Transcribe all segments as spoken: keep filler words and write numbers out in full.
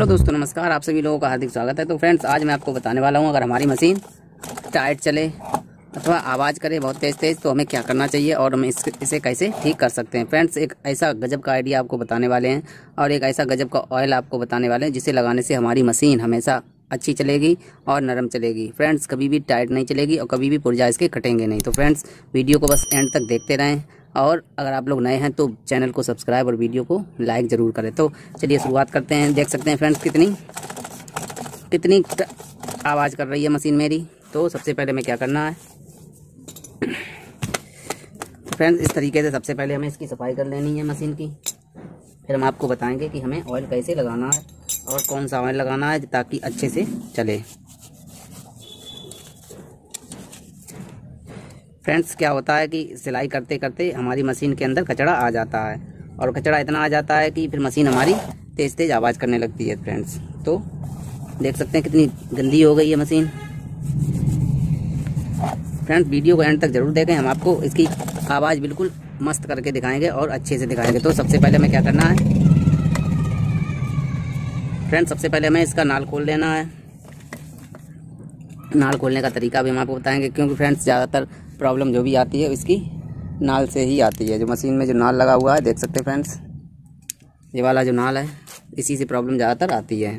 Hello दोस्तों, नमस्कार। आप सभी लोगों का हार्दिक स्वागत है। तो फ्रेंड्स, आज मैं आपको बताने वाला हूं, अगर हमारी मशीन टाइट चले अथवा आवाज़ करे बहुत तेज़ तेज़ तो हमें क्या करना चाहिए और हम इस, इसे कैसे ठीक कर सकते हैं। फ्रेंड्स, एक ऐसा गजब का आइडिया आपको बताने वाले हैं और एक ऐसा गजब का ऑयल आपको बताने वाले हैं जिसे लगाने से हमारी मशीन हमेशा अच्छी चलेगी और नरम चलेगी। फ्रेंड्स, कभी भी टाइट नहीं चलेगी और कभी भी पुर्जा इसके कटेंगे नहीं। तो फ्रेंड्स, वीडियो को बस एंड तक देखते रहें और अगर आप लोग नए हैं तो चैनल को सब्सक्राइब और वीडियो को लाइक ज़रूर करें। तो चलिए शुरुआत करते हैं। देख सकते हैं फ्रेंड्स कितनी कितनी आवाज़ कर रही है मशीन मेरी। तो सबसे पहले हमें क्या करना है फ्रेंड्स, इस तरीके से सबसे पहले हमें इसकी सफाई कर लेनी है मशीन की। फिर हम आपको बताएंगे कि हमें ऑयल कैसे लगाना है और कौन सा ऑयल लगाना है ताकि अच्छे से चले। फ्रेंड्स, क्या होता है कि सिलाई करते करते हमारी मशीन के अंदर कचरा आ जाता है और कचरा इतना आ जाता है कि फिर मशीन हमारी तेज़ तेज़ आवाज़ करने लगती है। फ्रेंड्स, तो देख सकते हैं कितनी गंदी हो गई है मशीन। फ्रेंड्स, वीडियो को एंड तक जरूर देखें, हम आपको इसकी आवाज़ बिल्कुल मस्त करके दिखाएंगे और अच्छे से दिखाएंगे। तो सबसे पहले हमें क्या करना है फ्रेंड्स, सबसे पहले हमें इसका नाल खोल लेना है। नाल खोलने का तरीका भी हम आपको बताएंगे, क्योंकि फ्रेंड्स ज़्यादातर प्रॉब्लम जो भी आती है इसकी नाल से ही आती है। जो मशीन में जो नाल लगा हुआ है, देख सकते हैं फ्रेंड्स, ये वाला जो नाल है, इसी से प्रॉब्लम ज़्यादातर आती है।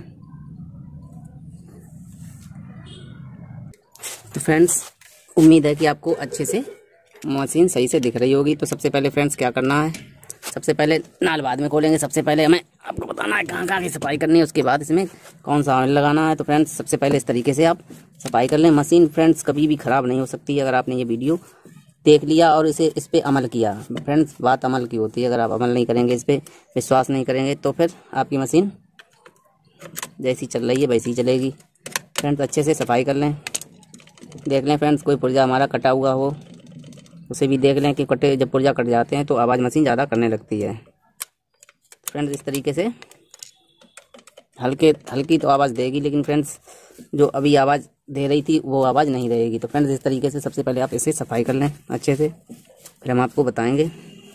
तो फ्रेंड्स, उम्मीद है कि आपको अच्छे से मशीन सही से दिख रही होगी। तो सबसे पहले फ्रेंड्स क्या करना है, सबसे पहले नाल बाद में खोलेंगे। सबसे पहले हमें आपको बताना है कहाँ कहाँ की सफाई करनी है, उसके बाद इसमें कौन सा ऑयल लगाना है। तो फ्रेंड्स, सबसे पहले इस तरीके से आप सफाई कर लें। मशीन फ्रेंड्स कभी भी ख़राब नहीं हो सकती है अगर आपने ये वीडियो देख लिया और इसे इस पर अमल किया। फ्रेंड्स, बात अमल की होती है। अगर आप अमल नहीं करेंगे, इस पर विश्वास नहीं करेंगे, तो फिर आपकी मशीन जैसी चल रही है वैसी ही चलेगी। फ्रेंड्स, अच्छे से सफाई कर लें। देख लें फ्रेंड्स, कोई पुर्जा हमारा कटा हुआ हो उसे भी देख लें कि कटे, जब पुर्जा कट जाते हैं तो आवाज़ मशीन ज़्यादा करने लगती है। फ्रेंड्स, इस तरीके से हल्के हल्की तो आवाज़ देगी, लेकिन फ्रेंड्स जो अभी आवाज़ दे रही थी वो आवाज़ नहीं रहेगी। तो फ्रेंड्स, इस तरीके से सबसे पहले आप इसे सफाई कर लें अच्छे से, फिर हम आपको बताएंगे।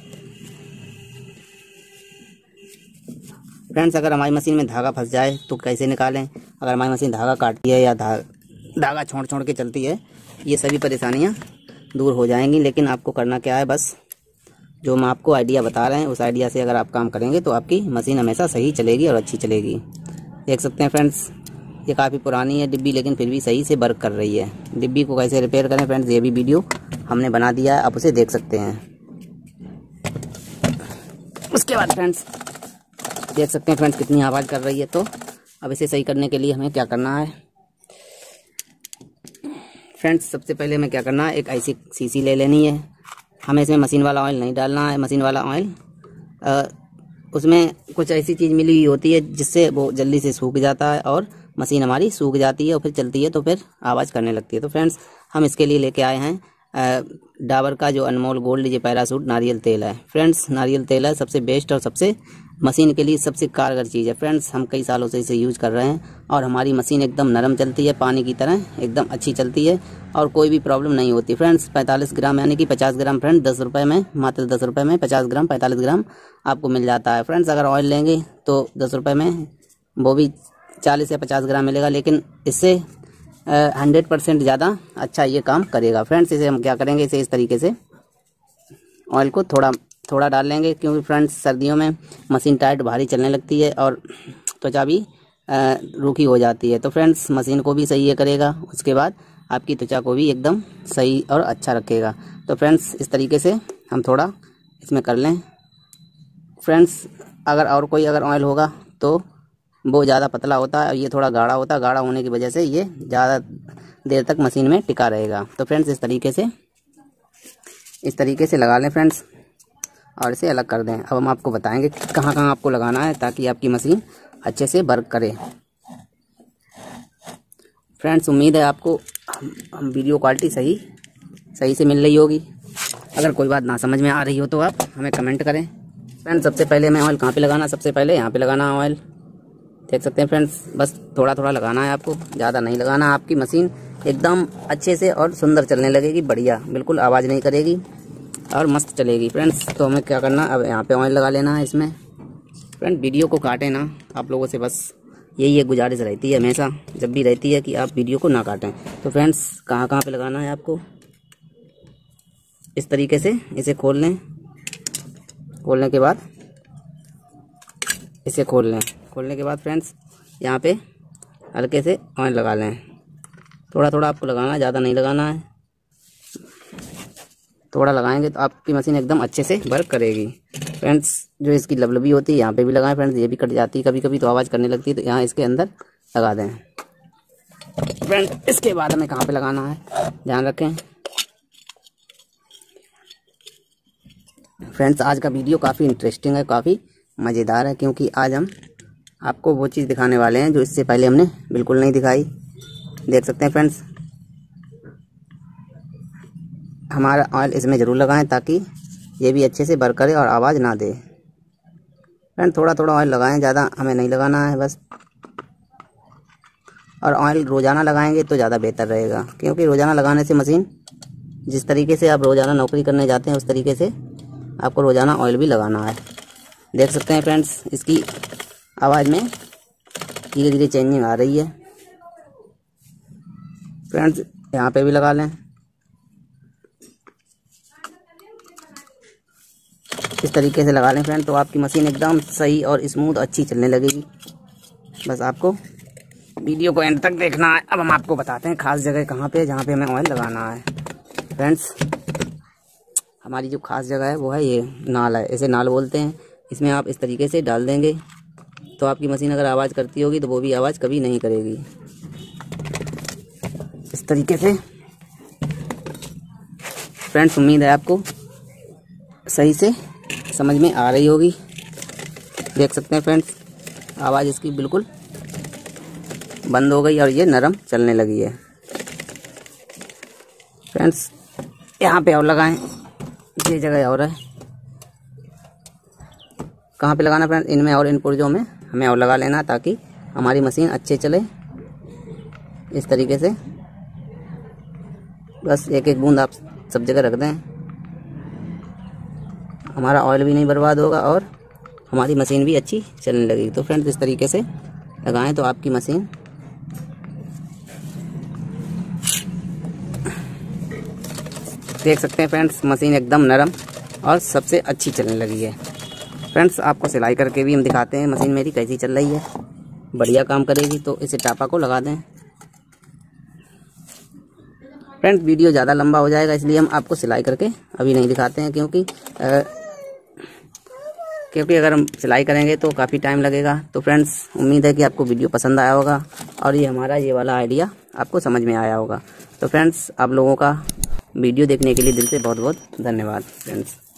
फ्रेंड्स, अगर हमारी मशीन में धागा फंस जाए तो कैसे निकालें, अगर हमारी मशीन धागा काटती है या धा धागा छोड़ छोड़ के चलती है, ये सभी परेशानियाँ दूर हो जाएंगी। लेकिन आपको करना क्या है, बस जो हम आपको आइडिया बता रहे हैं उस आइडिया से अगर आप काम करेंगे तो आपकी मशीन हमेशा सही चलेगी और अच्छी चलेगी। देख सकते हैं फ्रेंड्स, ये काफ़ी पुरानी है डिब्बी, लेकिन फिर भी सही से वर्क कर रही है। डिब्बी को कैसे रिपेयर करें फ्रेंड्स, ये भी वीडियो हमने बना दिया है, आप उसे देख सकते हैं। उसके बाद फ्रेंड्स देख सकते हैं फ्रेंड्स कितनी आवाज़ कर रही है। तो अब इसे सही करने के लिए हमें क्या करना है फ्रेंड्स, सबसे पहले हमें क्या करना है, एक ऐसी शीशी ले लेनी है। हमें इसमें मशीन वाला ऑयल नहीं डालना है। मशीन वाला ऑयल उसमें कुछ ऐसी चीज़ मिली हुई होती है जिससे वो जल्दी से सूख जाता है और मशीन हमारी सूख जाती है और फिर चलती है तो फिर आवाज़ करने लगती है। तो फ्रेंड्स, हम इसके लिए लेके आए हैं डाबर का जो अनमोल गोल्ड ये पैराशूट नारियल तेल है। फ्रेंड्स, नारियल तेल है सबसे बेस्ट और सबसे मशीन के लिए सबसे कारगर चीज़ है। फ्रेंड्स, हम कई सालों से इसे यूज़ कर रहे हैं और हमारी मशीन एकदम नरम चलती है, पानी की तरह एकदम अच्छी चलती है और कोई भी प्रॉब्लम नहीं होती। फ्रेंड्स, पैंतालीस ग्राम यानी कि पचास ग्राम फ्रेंड दस रुपये में, मात्र दस रुपये में पचास ग्राम पैंतालीस ग्राम आपको मिल जाता है। फ्रेंड्स, अगर ऑयल लेंगे तो दस रुपये में वो भी चालीस या पचास ग्राम मिलेगा, लेकिन इससे हंड्रेड परसेंट ज़्यादा अच्छा ये काम करेगा। फ्रेंड्स, इसे हम क्या करेंगे, इसे इस तरीके से ऑयल को थोड़ा थोड़ा डाल लेंगे, क्योंकि फ्रेंड्स सर्दियों में मशीन टाइट भारी चलने लगती है और त्वचा भी रूखी हो जाती है। तो फ्रेंड्स, मशीन को भी सही ये करेगा, उसके बाद आपकी त्वचा को भी एकदम सही और अच्छा रखेगा। तो फ्रेंड्स, इस तरीके से हम थोड़ा इसमें कर लें। फ्रेंड्स, अगर और कोई अगर ऑयल होगा तो वो ज़्यादा पतला होता है और ये थोड़ा गाढ़ा होता है। गाढ़ा होने की वजह से ये ज़्यादा देर तक मशीन में टिका रहेगा। तो फ्रेंड्स, इस तरीके से इस तरीके से लगा लें फ्रेंड्स और इसे अलग कर दें। अब हम आपको बताएंगे कहाँ कहाँ आपको लगाना है ताकि आपकी मशीन अच्छे से वर्क करे। फ्रेंड्स, उम्मीद है आपको हम वीडियो क्वालिटी सही सही से मिल रही होगी। अगर कोई बात ना समझ में आ रही हो तो आप हमें कमेंट करें। फ्रेंड्स, सबसे पहले हमें ऑयल कहाँ पे लगाना है, सबसे पहले यहाँ पे लगाना है ऑयल। देख सकते हैं फ्रेंड्स, बस थोड़ा थोड़ा लगाना है आपको, ज़्यादा नहीं लगाना। आपकी मशीन एकदम अच्छे से और सुंदर चलने लगेगी, बढ़िया, बिल्कुल आवाज़ नहीं करेगी और मस्त चलेगी। फ्रेंड्स, तो हमें क्या करना है, अब यहाँ पे ऑयल लगा लेना है इसमें। फ्रेंड वीडियो को काटे ना, आप लोगों से बस यही एक गुजारिश रहती है हमेशा, जब भी रहती है कि आप वीडियो को ना काटें। तो फ्रेंड्स कहाँ कहाँ पे लगाना है आपको, इस तरीके से इसे खोल लें। खोलने के बाद इसे खोल लें। खोलने के बाद फ्रेंड्स यहाँ पे हल्के से ऑयल लगा लें। थोड़ा थोड़ा आपको लगाना है, ज़्यादा नहीं लगाना है। थोड़ा लगाएंगे तो आपकी मशीन एकदम अच्छे से वर्क करेगी। फ्रेंड्स जो इसकी लबलबी होती है यहाँ पे भी लगाएं फ्रेंड्स, ये भी कट जाती है कभी कभी तो आवाज़ करने लगती है, तो यहाँ इसके अंदर लगा दें। फ्रेंड्स इसके बाद हमें कहाँ पे लगाना है ध्यान रखें। फ्रेंड्स आज का वीडियो काफ़ी इंटरेस्टिंग है, काफ़ी मज़ेदार है, क्योंकि आज हम आपको वो चीज़ दिखाने वाले हैं जो इससे पहले हमने बिल्कुल नहीं दिखाई। देख सकते हैं फ्रेंड्स, हमारा ऑयल इसमें ज़रूर लगाएं ताकि ये भी अच्छे से वर्क करे और आवाज़ ना दे। फ्रेंड थोड़ा थोड़ा ऑयल लगाएं, ज़्यादा हमें नहीं लगाना है बस। और ऑयल रोज़ाना लगाएंगे तो ज़्यादा बेहतर रहेगा, क्योंकि रोज़ाना लगाने से मशीन, जिस तरीके से आप रोज़ाना नौकरी करने जाते हैं उस तरीके से आपको रोज़ाना ऑयल भी लगाना है। देख सकते हैं फ्रेंड्स इसकी आवाज़ में धीरे धीरे चेंजिंग आ रही है। फ्रेंड्स यहाँ पे भी लगा लें। इस तरीके से लगा लें फ्रेंड, तो आपकी मशीन एकदम सही और स्मूथ अच्छी चलने लगेगी। बस आपको वीडियो को एंड तक देखना है। अब हम आपको बताते हैं खास जगह कहाँ पे, जहाँ पे हमें ऑयल लगाना है। फ्रेंड्स हमारी जो खास जगह है वो है ये नाल है, इसे नाल बोलते हैं। इसमें आप इस तरीके से डाल देंगे तो आपकी मशीन अगर आवाज़ करती होगी तो वो भी आवाज़ कभी नहीं करेगी। इस तरीके से फ्रेंड्स उम्मीद है आपको सही से समझ में आ रही होगी। देख सकते हैं फ्रेंड्स आवाज़ इसकी बिल्कुल बंद हो गई और ये नरम चलने लगी है। फ्रेंड्स यहाँ पे और लगाएं, ये जगह और है। कहाँ पे लगाना फ्रेंड्स, इनमें और इन पुर्जों में हमें और लगा लेना ताकि हमारी मशीन अच्छे चले। इस तरीके से बस एक एक बूंद आप सब जगह रख दें, हमारा ऑयल भी नहीं बर्बाद होगा और हमारी मशीन भी अच्छी चलने लगेगी। तो फ्रेंड्स इस तरीके से लगाएं तो आपकी मशीन देख सकते हैं फ्रेंड्स मशीन एकदम नरम और सबसे अच्छी चलने लगी है। फ्रेंड्स आपको सिलाई करके भी हम दिखाते हैं मशीन मेरी कैसी चल रही है, बढ़िया काम करेगी। तो इसे टापा को लगा दें। फ्रेंड्स वीडियो ज़्यादा लंबा हो जाएगा इसलिए हम आपको सिलाई करके अभी नहीं दिखाते हैं, क्योंकि आ, क्योंकि अगर हम सिलाई करेंगे तो काफ़ी टाइम लगेगा। तो फ्रेंड्स उम्मीद है कि आपको वीडियो पसंद आया होगा और ये हमारा ये वाला आइडिया आपको समझ में आया होगा। तो फ्रेंड्स आप लोगों का वीडियो देखने के लिए दिल से बहुत बहुत धन्यवाद फ्रेंड्स।